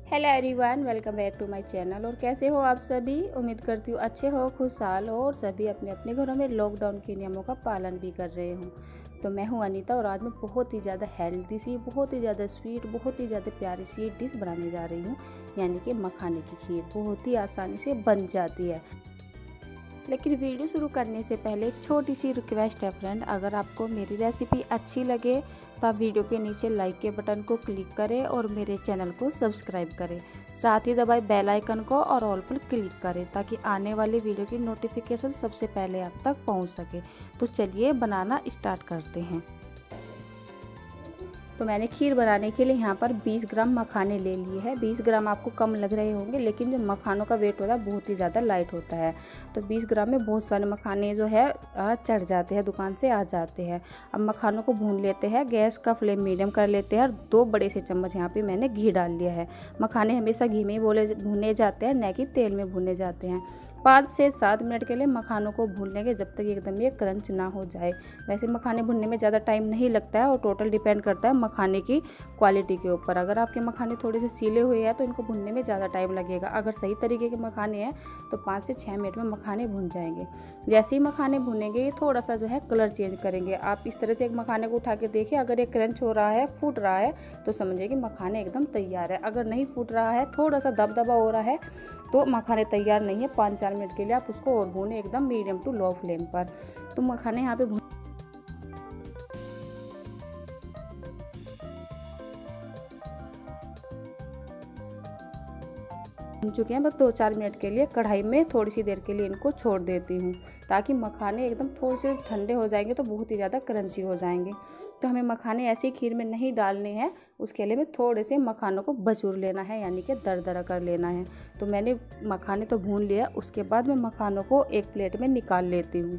Hello everyone, welcome back to my channel. और कैसे हो आप सभी? उम्मीद करती हूँ अच्छे हो, खुशहाल हो और सभी अपने अपने घरों में लॉकडाउन के नियमों का पालन भी कर रहे हो। तो मैं हूँ अनीता और आज मैं बहुत ही ज़्यादा हेल्दी सी, बहुत ही ज़्यादा स्वीट, बहुत ही ज़्यादा प्यारी सी डिश बनाने जा रही हूँ, यानी कि मखाने की खीर। बहुत ही आसानी से बन जाती है। लेकिन वीडियो शुरू करने से पहले एक छोटी सी रिक्वेस्ट है फ्रेंड, अगर आपको मेरी रेसिपी अच्छी लगे तो आप वीडियो के नीचे लाइक के बटन को क्लिक करें और मेरे चैनल को सब्सक्राइब करें। साथ ही दबाए बेल आइकन को और ऑल पर क्लिक करें ताकि आने वाली वीडियो की नोटिफिकेशन सबसे पहले आप तक पहुंच सके। तो चलिए बनाना स्टार्ट करते हैं। तो मैंने खीर बनाने के लिए यहाँ पर 20 ग्राम मखाने ले लिए हैं। 20 ग्राम आपको कम लग रहे होंगे, लेकिन जो मखानों का वेट होता है बहुत ही ज़्यादा लाइट होता है। तो 20 ग्राम में बहुत सारे मखाने जो है चढ़ जाते हैं, दुकान से आ जाते हैं। अब मखानों को भून लेते हैं। गैस का फ्लेम मीडियम कर लेते हैं और 2 बड़े से चम्मच यहाँ पे मैंने घी डाल लिया है। मखाने हमेशा घी में ही भुने जाते हैं, न कि तेल में भुने जाते हैं। 5 से 7 मिनट के लिए मखानों को भून लेंगे जब तक एकदम ये क्रंच ना हो जाए। वैसे मखाने भुनने में ज़्यादा टाइम नहीं लगता है और टोटल डिपेंड करता है मखाने की क्वालिटी के ऊपर। अगर आपके मखाने थोड़े से सीले हुए हैं तो इनको भुनने में ज़्यादा टाइम लगेगा। अगर सही तरीके के मखाने हैं तो 5 से 6 मिनट में मखाने भुन जाएंगे। जैसे ही मखाने भुनेंगे ये थोड़ा सा जो है कलर चेंज करेंगे। आप इस तरह से एक मखाने को उठा के देखिए, अगर ये क्रंच हो रहा है, फूट रहा है, तो समझिए कि मखाने एकदम तैयार है। अगर नहीं फूट रहा है, थोड़ा सा दबदबा हो रहा है, तो मखाने तैयार नहीं है। 5-4 मिनट के लिए आप उसको और भूनें एकदम मीडियम टू लो फ्लेम पर। तो मखाने यहाँ पे भून चुके हैं। बस 2-4 मिनट के लिए कढ़ाई में थोड़ी सी देर के लिए इनको छोड़ देती हूँ ताकि मखाने एकदम थोड़े से ठंडे हो जाएंगे तो बहुत ही ज़्यादा क्रंची हो जाएंगे। तो हमें मखाने ऐसी खीर में नहीं डालने हैं, उसके लिए में थोड़े से मखानों को बचूर लेना है, यानी कि दरदरा कर लेना है। तो मैंने मखाने तो भून लिया, उसके बाद मैं मखानों को एक प्लेट में निकाल लेती हूँ।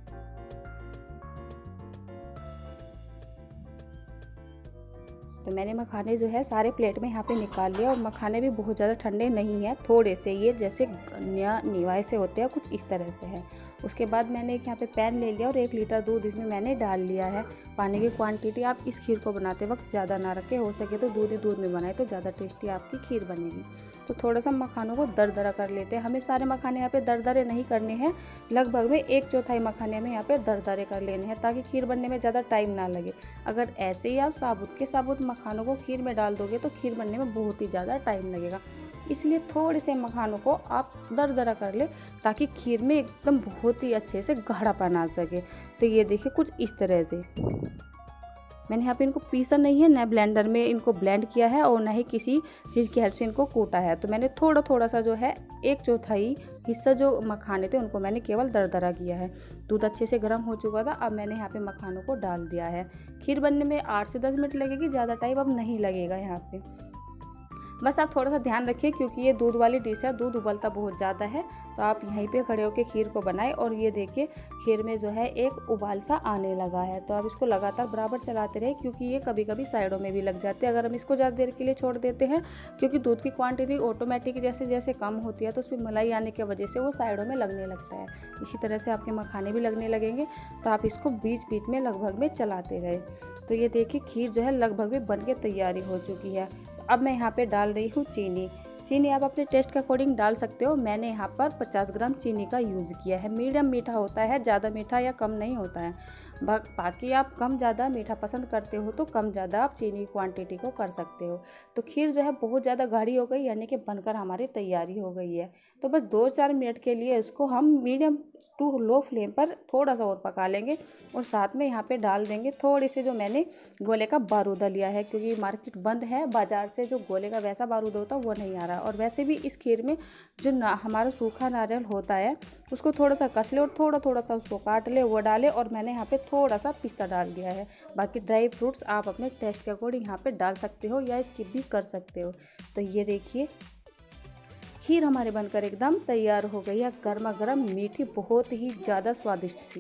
तो मैंने मखाने जो है सारे प्लेट में यहाँ पे निकाल लिया। और मखाने भी बहुत ज़्यादा ठंडे नहीं हैं, थोड़े से ये जैसे निवाए से होते हैं, कुछ इस तरह से है। उसके बाद मैंने एक यहाँ पे पैन ले लिया और 1 लीटर दूध इसमें मैंने डाल लिया है। पानी की क्वांटिटी आप इस खीर को बनाते वक्त ज़्यादा ना रखें, हो सके तो दूध ही दूध में बनाए तो ज़्यादा टेस्टी आपकी खीर बनेगी। तो थोड़ा सा मखानों को दरदरा कर लेते हैं। हमें सारे मखाने यहाँ पे दरदरे नहीं करने हैं, लगभग में 1/4 मखाने हमें यहाँ पे दरदरे कर लेने हैं ताकि खीर बनने में ज़्यादा टाइम ना लगे। अगर ऐसे ही आप साबुत के साबुत मखानों को खीर में डाल दोगे तो खीर बनने में बहुत ही ज़्यादा टाइम लगेगा। इसलिए थोड़े से मखानों को आप दरदरा कर ले ताकि खीर में एकदम बहुत ही अच्छे से गाढ़ापन आ सके। तो ये देखिए कुछ इस तरह से मैंने यहाँ पे इनको पीसा नहीं है, न ब्लेंडर में इनको ब्लेंड किया है और न ही किसी चीज़ की हेल्प से इनको कूटा है। तो मैंने थोड़ा थोड़ा सा जो है 1/4 हिस्सा जो मखाने थे उनको मैंने केवल दरदरा किया है। दूध अच्छे से गर्म हो चुका था। अब मैंने यहाँ पे मखानों को डाल दिया है। खीर बनने में 8 से 10 मिनट लगेगी, ज़्यादा टाइम अब नहीं लगेगा यहाँ पे। बस आप थोड़ा सा ध्यान रखिए क्योंकि ये दूध वाली डिश है, दूध उबलता बहुत ज़्यादा है। तो आप यहीं पे खड़े होकर खीर को बनाएं। और ये देखिए खीर में जो है एक उबाल सा आने लगा है। तो आप इसको लगातार बराबर चलाते रहे क्योंकि ये कभी कभी साइडों में भी लग जाते हैं अगर हम इसको ज़्यादा देर के लिए छोड़ देते हैं, क्योंकि दूध की क्वांटिटी ऑटोमेटिक जैसे जैसे कम होती है तो उसमें मलाई आने की वजह से वो साइडों में लगने लगता है। इसी तरह से आपके मखाने भी लगने लगेंगे। तो आप इसको बीच बीच में लगभग में चलाते रहे। तो ये देखिए खीर जो है लगभग में बन के तैयारी हो चुकी है। अब मैं यहाँ पे डाल रही हूँ चीनी। चीनी आप अपने टेस्ट के अकॉर्डिंग डाल सकते हो। मैंने यहाँ पर 50 ग्राम चीनी का यूज़ किया है। मीडियम मीठा होता है, ज़्यादा मीठा या कम नहीं होता है। बाकी आप कम ज़्यादा मीठा पसंद करते हो तो कम ज़्यादा आप चीनी की क्वांटिटी को कर सकते हो। तो खीर जो है बहुत ज़्यादा गाढ़ी हो गई, यानी कि बनकर हमारी तैयारी हो गई है। तो बस 2-4 मिनट के लिए इसको हम मीडियम टू लो फ्लेम पर थोड़ा सा और पका लेंगे। और साथ में यहाँ पे डाल देंगे थोड़ी सी जो मैंने गोले का बारूदा लिया है, क्योंकि मार्केट बंद है, बाज़ार से जो गोले का वैसा बारूद होता है वो नहीं आ रहा। और वैसे भी इस खीर में जो हमारा सूखा नारियल होता है उसको थोड़ा सा कस ले और थोड़ा थोड़ा सा उसको काट ले, वो डाले। और मैंने यहाँ पे थोड़ा सा पिस्ता डाल दिया है। बाकी ड्राई फ्रूट्स आप अपने टेस्ट के अकॉर्डिंग यहाँ पे डाल सकते हो या स्किप भी कर सकते हो। तो ये देखिए खीर हमारे बनकर एकदम तैयार हो गई है, गर्मा गर्म मीठी, बहुत ही ज़्यादा स्वादिष्ट सी।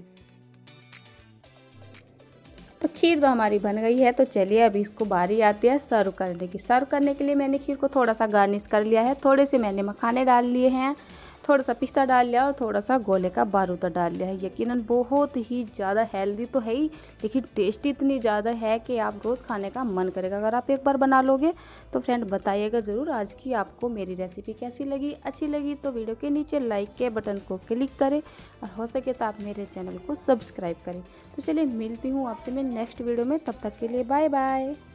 तो खीर तो हमारी बन गई है। तो चलिए अभी इसको बारी आती है सर्व करने की। सर्व करने के लिए मैंने खीर को थोड़ा सा गार्निश कर लिया है। थोड़े से मैंने मखाने डाल लिए हैं। थोड़ा सा पिस्ता डाल लिया और थोड़ा सा गोले का बारूद डाल लिया है। यकीनन बहुत ही ज़्यादा हेल्दी तो है ही, लेकिन टेस्टी इतनी ज़्यादा है कि आप रोज़ खाने का मन करेगा। अगर आप एक बार बना लोगे तो फ्रेंड बताइएगा ज़रूर आज की आपको मेरी रेसिपी कैसी लगी। अच्छी लगी तो वीडियो के नीचे लाइक के बटन को क्लिक करें और हो सके तो आप मेरे चैनल को सब्सक्राइब करें। तो चलिए मिलती हूँ आपसे मैं नेक्स्ट वीडियो में, तब तक के लिए बाय बाय।